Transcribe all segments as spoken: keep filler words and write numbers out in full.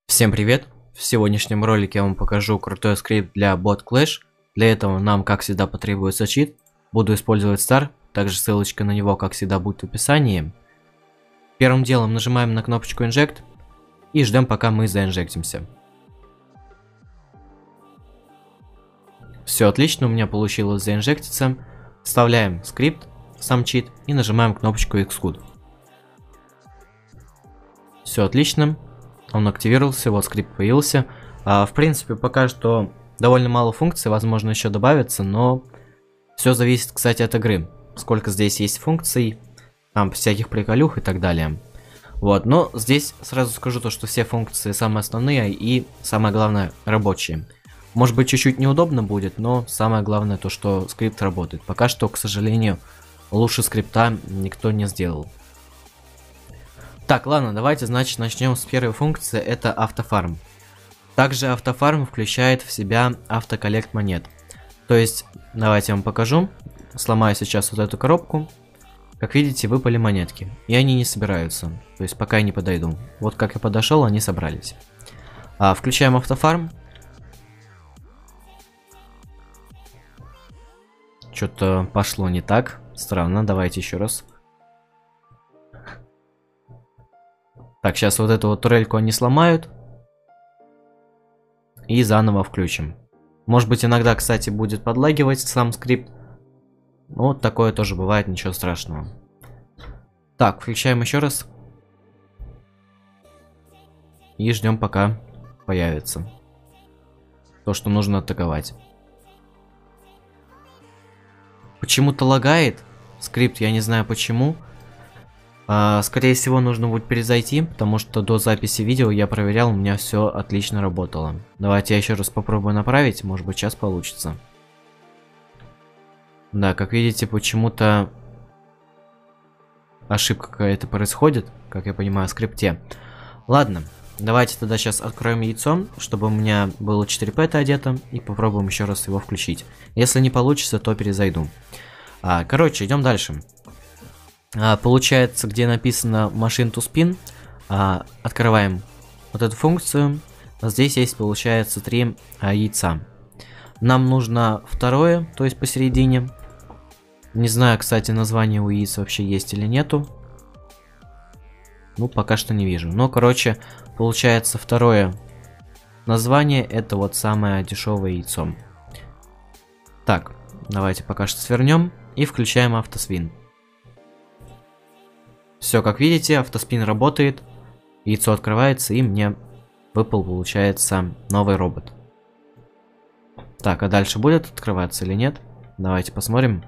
Всем привет! В сегодняшнем ролике я вам покажу крутой скрипт для Bot Clash. Для этого нам, как всегда, потребуется чит. Буду использовать Star, также ссылочка на него, как всегда, будет в описании. Первым делом нажимаем на кнопочку Inject и ждем, пока мы заинжектимся. Все отлично, у меня получилось заинжектиться. Вставляем скрипт, сам чит, и нажимаем кнопочку Xcode. Все отлично. Он активировался, вот скрипт появился. А, в принципе, пока что довольно мало функций, возможно, еще добавится, но все зависит, кстати, от игры. Сколько здесь есть функций, там всяких приколюх и так далее. Вот, но здесь сразу скажу то, что все функции самые основные и, самое главное, рабочие. Может быть, чуть-чуть неудобно будет, но самое главное то, что скрипт работает. Пока что, к сожалению, лучше скрипта никто не сделал. Так, ладно, давайте, значит, начнем с первой функции, это автофарм. Также автофарм включает в себя автоколлект монет. То есть, давайте я вам покажу. Сломаю сейчас вот эту коробку. Как видите, выпали монетки, и они не собираются. То есть, пока я не подойду. Вот как я подошел, они собрались. А, включаем автофарм. Что-то пошло не так. Странно, давайте еще раз. Так, сейчас вот эту вот турельку они сломают. И заново включим. Может быть, иногда, кстати, будет подлагивать сам скрипт. Вот такое тоже бывает, ничего страшного. Так, включаем еще раз. И ждем, пока появится то, что нужно атаковать. Почему-то лагает скрипт, я не знаю почему. А, скорее всего, нужно будет перезайти, потому что до записи видео я проверял, у меня все отлично работало. Давайте я еще раз попробую направить, может быть, сейчас получится. Да, как видите, почему-то ошибка какая-то происходит, как я понимаю, в скрипте. Ладно, давайте тогда сейчас откроем яйцо, чтобы у меня было четыре пэта одето, и попробуем еще раз его включить. Если не получится, то перезайду. А, короче, идем дальше. А, получается, где написано Machine to Spin, а, открываем вот эту функцию. Здесь есть, получается, три а, яйца. Нам нужно второе, то есть посередине. Не знаю, кстати, название у яиц вообще есть или нету. Ну, пока что не вижу. Но, короче, получается, второе название это вот самое дешевое яйцо. Так, давайте пока что свернем и включаем автосвин. Все, как видите, автоспин работает, яйцо открывается, и мне выпал, получается, новый робот. Так, а дальше будет открываться или нет? Давайте посмотрим.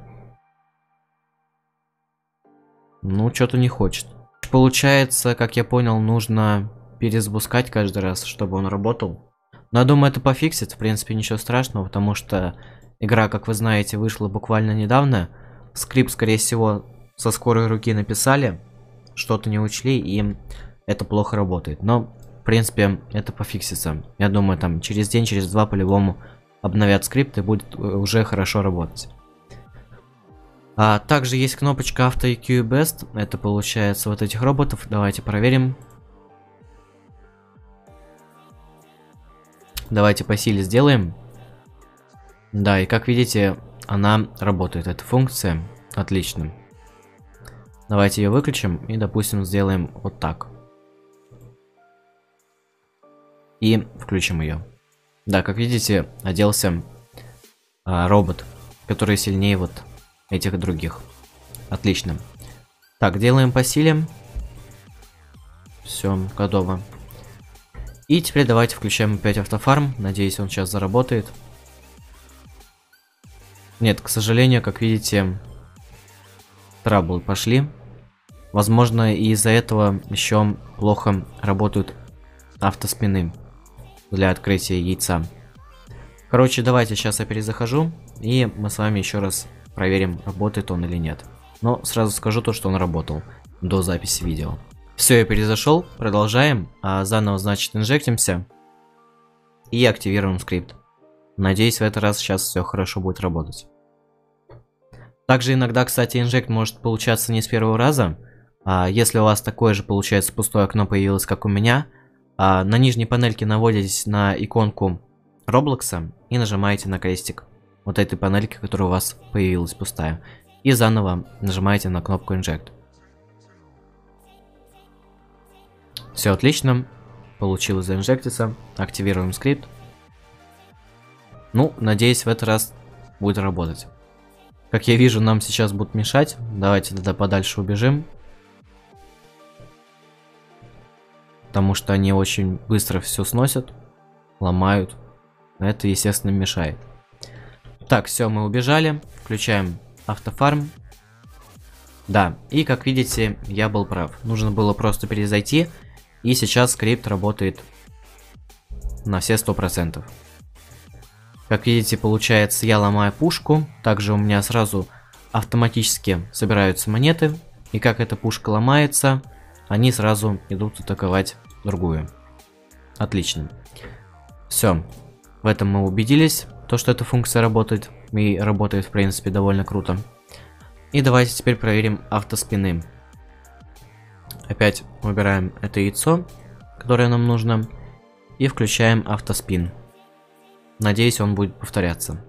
Ну, что-то не хочет. Получается, как я понял, нужно перезапускать каждый раз, чтобы он работал. Но я думаю, это пофиксит, в принципе, ничего страшного, потому что игра, как вы знаете, вышла буквально недавно. Скрипт, скорее всего, со скорой руки написали. Что-то не учли, и это плохо работает. Но, в принципе, это пофиксится. Я думаю, там через день, через два по-любому обновят скрипт и будет уже хорошо работать. А также есть кнопочка Auto и кью Best. Это получается вот этих роботов. Давайте проверим. Давайте по силе сделаем. Да, и как видите, она работает. Эта функция. Отлично. Давайте ее выключим и, допустим, сделаем вот так. И включим ее. Да, как видите, оделся а, робот, который сильнее вот этих других. Отлично. Так, делаем по силе. Все, готово. И теперь давайте включаем опять автофарм. Надеюсь, он сейчас заработает. Нет, к сожалению, как видите, траблы пошли. Возможно, и из-за этого еще плохо работают автоспины для открытия яйца. Короче, давайте сейчас я перезахожу, и мы с вами еще раз проверим, работает он или нет. Но сразу скажу то, что он работал до записи видео. Все, я перезашел, продолжаем. А заново, значит, инжектимся и активируем скрипт. Надеюсь, в этот раз сейчас все хорошо будет работать. Также иногда, кстати, инжект может получаться не с первого раза. А если у вас такое же, получается, пустое окно появилось, как у меня, А, на нижней панельке наводитесь на иконку Роблокса и нажимаете на крестик вот этой панельки, которая у вас появилась пустая. И заново нажимаете на кнопку Inject. Все отлично. Получилось заинжектиться. Активируем скрипт. Ну, надеюсь, в этот раз будет работать. Как я вижу, нам сейчас будут мешать. Давайте тогда подальше убежим. Потому что они очень быстро все сносят, ломают. Это, естественно, мешает. Так, все, мы убежали. Включаем автофарм. Да, и как видите, я был прав. Нужно было просто перезайти. И сейчас скрипт работает на все сто процентов. Как видите, получается, я ломаю пушку. Также у меня сразу автоматически собираются монеты. И как эта пушка ломается, они сразу идут атаковать другую. Отлично. Все. В этом мы убедились, то, что эта функция работает. И работает, в принципе, довольно круто. И давайте теперь проверим автоспины. Опять выбираем это яйцо, которое нам нужно. И включаем автоспин. Надеюсь, он будет повторяться.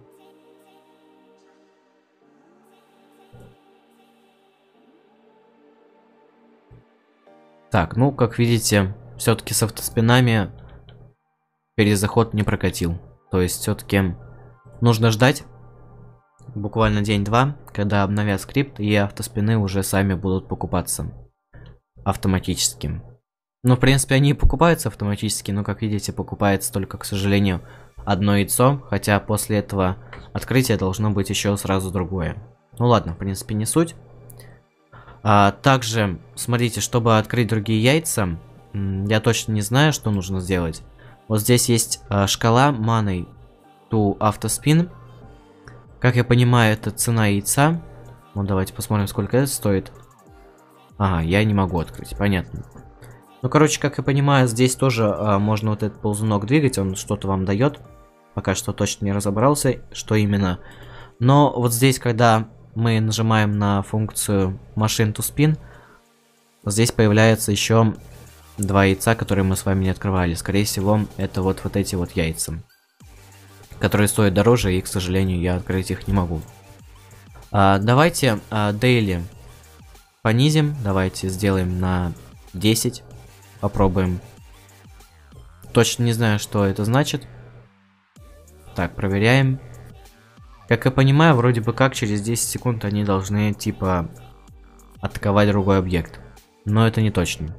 Так, ну, как видите, все-таки с автоспинами перезаход не прокатил. То есть, все-таки нужно ждать буквально день-два, когда обновят скрипт, и автоспины уже сами будут покупаться автоматически. Ну, в принципе, они и покупаются автоматически, но, как видите, покупается только, к сожалению, одно яйцо, хотя после этого открытия должно быть еще сразу другое. Ну ладно, в принципе, не суть. А, также, смотрите, чтобы открыть другие яйца, я точно не знаю, что нужно сделать. Вот здесь есть а, шкала Money to Autospin. Как я понимаю, это цена яйца. Вот давайте посмотрим, сколько это стоит. Ага, я не могу открыть, понятно. Ну, короче, как я понимаю, здесь тоже а, можно вот этот ползунок двигать, он что-то вам дает. Пока что точно не разобрался, что именно. Но вот здесь, когда мы нажимаем на функцию Machine to Spin, здесь появляется еще два яйца, которые мы с вами не открывали. Скорее всего, это вот, вот эти вот яйца, которые стоят дороже, и, к сожалению, я открыть их не могу. А, давайте а, Daily понизим. Давайте сделаем на десять. Попробуем. Точно не знаю, что это значит. Так, проверяем. Как я понимаю, вроде бы как через десять секунд они должны, типа, атаковать другой объект. Но это не точно.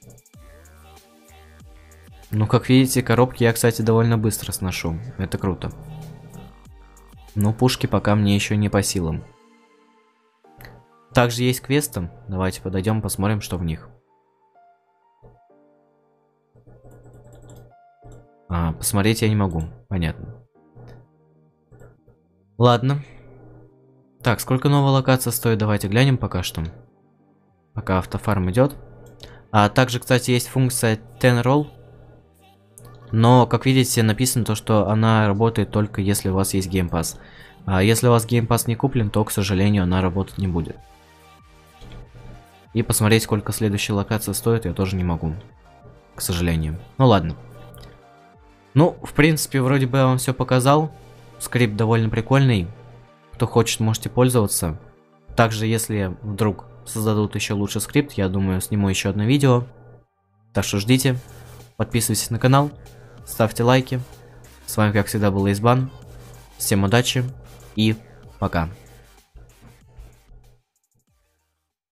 Ну, как видите, коробки я, кстати, довольно быстро сношу. Это круто. Но пушки пока мне еще не по силам. Также есть квесты. Давайте подойдем, посмотрим, что в них. А, посмотреть я не могу. Понятно. Ладно. Так, сколько новая локация стоит? Давайте глянем пока что. Пока автофарм идет. А также, кстати, есть функция ten roll. Но, как видите, написано то, что она работает только если у вас есть Game Pass. А если у вас Game Pass не куплен, то, к сожалению, она работать не будет. И посмотреть, сколько следующая локация стоит, я тоже не могу. К сожалению. Ну ладно. Ну, в принципе, вроде бы я вам все показал. Скрипт довольно прикольный. Кто хочет, можете пользоваться. Также, если вдруг создадут еще лучше скрипт, я думаю, сниму еще одно видео. Так что ждите. Подписывайтесь на канал. Ставьте лайки. С вами, как всегда, был Эйсбан. Всем удачи и пока.